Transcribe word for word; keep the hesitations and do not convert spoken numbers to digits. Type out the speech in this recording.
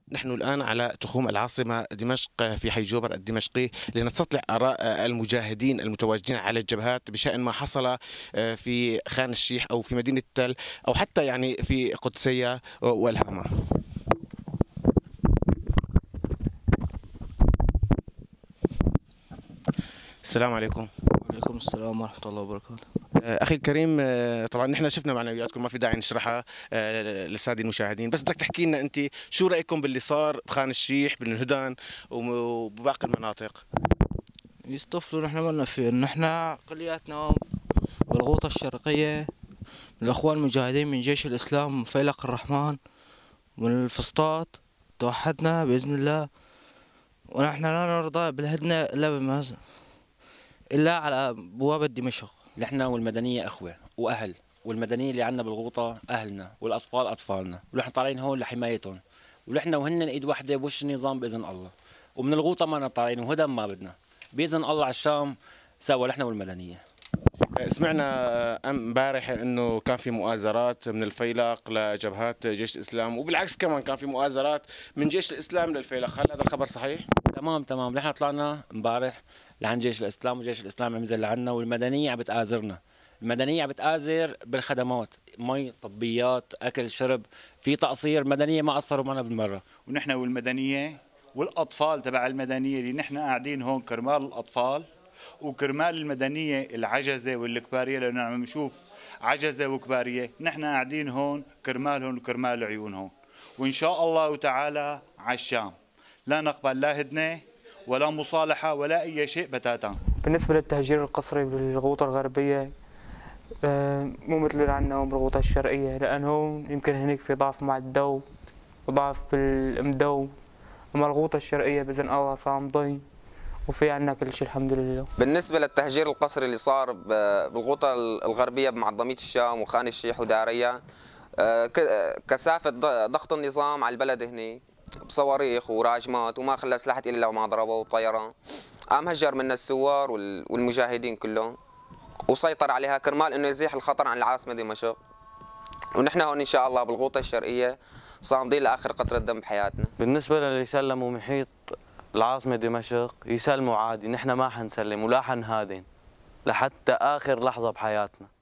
نحن الآن على تخوم العاصمة دمشق في حي جوبر الدمشقي لنستطلع آراء المجاهدين المتواجدين على الجبهات بشأن ما حصل في خان الشيح أو في مدينة تل أو حتى يعني في قدسية والهامة. السلام عليكم. وعليكم السلام ورحمة الله وبركاته. أخي الكريم، طبعا نحن شفنا معنوياتكم، ما في داعي نشرحها للسادة المشاهدين، بس بدك تحكي لنا أنت شو رأيكم باللي صار بخان الشيح بالهدن وباقي المناطق؟ يصطفلوا نحن مالنا فيه، نحن كلياتنا بالغوطة الشرقية من الأخوان المجاهدين من جيش الإسلام من فيلق الرحمن من الفسطاط، توحدنا بإذن الله، ونحن لا نرضى بالهدنة إلا بمز... إلا على بوابة دمشق. نحن والمدنية أخوة وأهل، والمدنية اللي عنا بالغوطة أهلنا والأطفال أطفالنا، ونحن طالعين هون لحمايتهم، ونحن وهن إيد واحدة بوش النظام بإذن الله. ومن الغوطة ما طالعين وهدى ما بدنا بإذن الله على الشام سوا نحن والمدنية. سمعنا امبارح انه كان في مؤازرات من الفيلق لجبهات جيش الاسلام، وبالعكس كمان كان في مؤازرات من جيش الاسلام للفيلق، هل هذا الخبر صحيح؟ تمام تمام، نحن طلعنا امبارح لعند جيش الاسلام وجيش الاسلام عم ينزل لعنا، والمدنيه عم بتآزرنا، المدنيه عم بتآزر بالخدمات، مي، طبيات، اكل، شرب، في تقصير، المدنيه ما قصروا معنا بالمره. ونحن والمدنيه والاطفال تبع المدنيه اللي نحن قاعدين هون كرمال الاطفال وكرمال المدنيه العجزه والكباريه، لانه عم نشوف عجزه وكباريه، نحن قاعدين هون كرمالهم وكرمال عيونهم، وان شاء الله تعالى على الشام لا نقبل لا هدنه ولا مصالحه ولا اي شيء بتاتا. بالنسبه للتهجير القسري بالغوطه الغربيه مو مثل اللي عندنا بالغوطه الشرقيه، لانه يمكن هناك في ضعف مع الدو وضعف بالمدو، اما الغوطه الشرقيه باذن الله صامدين وفي عنا كل شيء الحمد لله. بالنسبة للتهجير القسري اللي صار بالغوطة الغربية بمعظمية الشام وخان الشيح وداريا، كثافة ضغط النظام على البلد هني بصواريخ وراجمات، وما خلى سلاحة إلا ما ضربوا وطيران، قام هجر منا الثوار والمجاهدين كلهم وسيطر عليها كرمال انه يزيح الخطر عن العاصمة دمشق. ونحن هون ان شاء الله بالغوطة الشرقية صامدين لاخر قطرة دم بحياتنا. بالنسبة للي سلموا محيط العاصمة دمشق يسلموا عادي، نحن ما حنسلم ولا حنهادن لحتى آخر لحظة بحياتنا.